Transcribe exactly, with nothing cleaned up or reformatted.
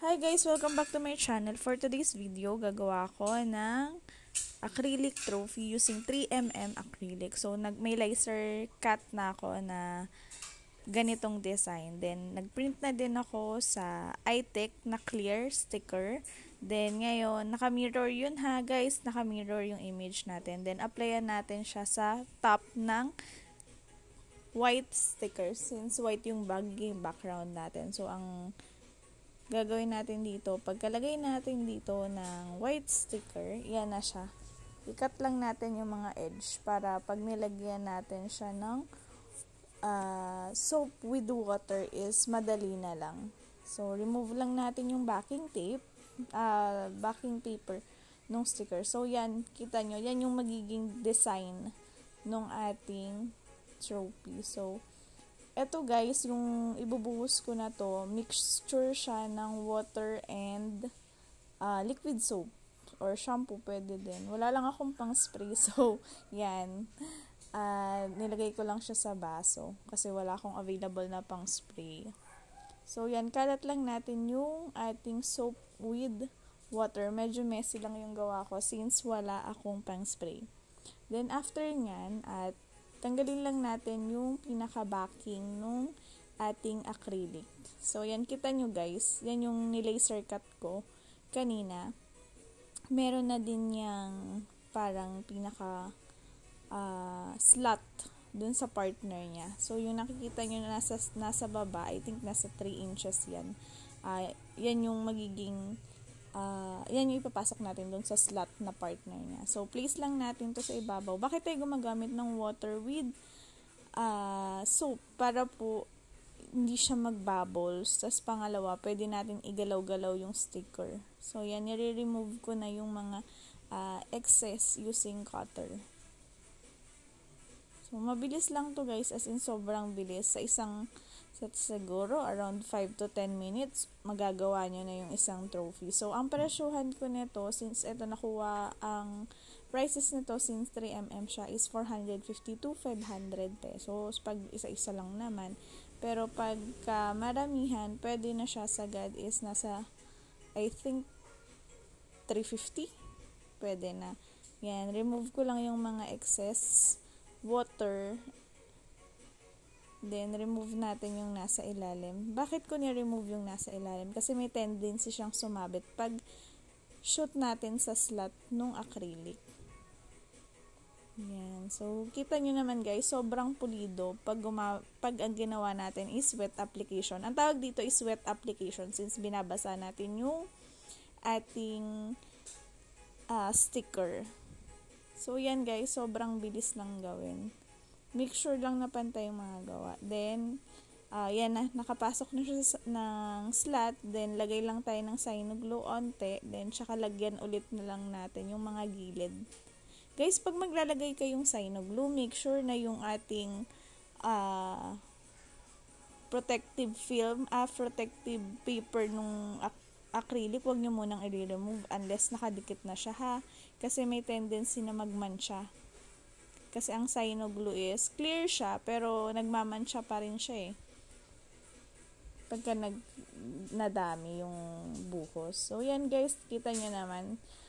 Hi guys! Welcome back to my channel. For today's video, gagawa ko ng acrylic trophy using three millimeter acrylic. So, nag may laser cut na ako na ganitong design. Then, nagprint na din ako sa Itech na clear sticker. Then, ngayon, naka-mirror yun ha guys. Naka-mirror yung image natin. Then, applyan natin siya sa top ng white sticker. Since white yung bagay background natin. So, ang gagawin natin dito, pagkalagay natin dito ng white sticker, yan na siya. I-cut lang natin yung mga edge para pag nilagyan natin siya ng uh, soap with water is madali na lang. So, remove lang natin yung backing tape, uh, backing paper ng sticker. So, yan, kita nyo, yan yung magiging design ng ating trophy. So, eto guys, yung ibubuhos ko na to, mixture siya ng water and uh, liquid soap or shampoo, pwede din. Wala lang akong pang spray, so yan. Uh, nilagay ko lang siya sa baso kasi wala akong available na pang spray. So yan, kalat lang natin yung ating soap with water. Medyo messy lang yung gawa ko since wala akong pang spray. Then after nyan, at tanggalin lang natin yung pinaka-backing nung ating acrylic. So, yan, kita nyo guys. Yan yung nilaser cut ko kanina. Meron na din yung parang pinaka uh, slot dun sa partner niya. So, yung nakikita nyo na nasa, nasa baba, I think nasa three inches yan. Uh, yan yung magiging Uh, yan yung ipapasok natin dun sa slot na partner niya. So, place lang natin to sa ibabaw. Bakit tayo gumagamit ng water with uh, soap? Para po hindi siya mag-bubbles. Tapos pangalawa, pwede natin igalaw-galaw yung sticker. So, yan, nire-remove ko na yung mga uh, excess using cutter. So, mabilis lang to guys, as in sobrang bilis. Sa isang set siguro, around five to ten minutes, magagawa nyo na yung isang trophy. So, ang presyuhan ko nito, since ito nakuha, ang prices nito, since three millimeter siya, is four hundred fifty to five hundred pesos. Pag isa-isa lang naman. Pero pagka maramihan, pwede na siya sagad is nasa, I think, three fifty. Pwede na. Yan, remove ko lang yung mga excess water. Then, remove natin yung nasa ilalim. Bakit ko ni-remove yung nasa ilalim? Kasi may tendency siyang sumabit pag shoot natin sa slot nung acrylic. Yan. So, kita nyo naman guys, sobrang pulido pag, guma pag ang ginawa natin is wet application. Ang tawag dito is wet application since binabasa natin yung ating uh, sticker. So, yan guys, sobrang bilis lang gawin. Make sure lang na pantay yung mga gawa. Then, uh, yan na, nakapasok na siya sa, ng slot. Then, lagay lang tayo ng sino glue onte. Then, tsaka lagyan ulit na lang natin yung mga gilid. Guys, pag maglalagay kayong sino glue, make sure na yung ating uh, protective film, uh, protective paper nung ac acrylic, huwag nyo munang i-remove unless nakadikit na siya ha. Kasi may tendency na magmansya. Kasi ang sino glue is clear siya, pero nagmamansya pa rin siya eh. Pagka nag, nadami yung buhos. So, yan guys, kita nyo naman.